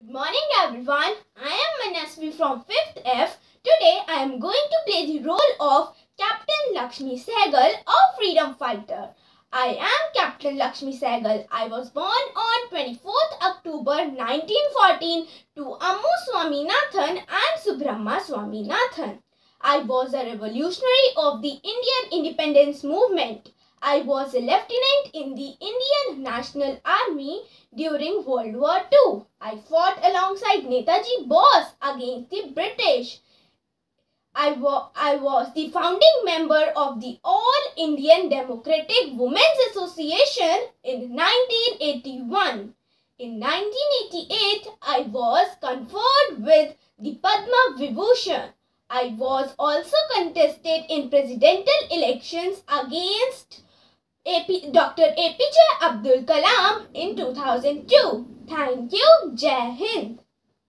Good morning everyone, I am Manasvi from 5th F. Today I am going to play the role of Captain Lakshmi Sehgal, a freedom fighter. I am Captain Lakshmi Sehgal. I was born on 24th October 1914 to Ammu Swaminathan and Subrahma Swaminathan. I was a revolutionary of the Indian independence movement. I was a lieutenant in the Indian National Army during World War II. I fought alongside Netaji Bose against the British. I was the founding member of the All Indian Democratic Women's Association in 1981. In 1988, I was conferred with the Padma Vibhushan. I was also contested in presidential elections against Dr. APJ Abdul Kalam in 2002. Thank you. Jai Hind.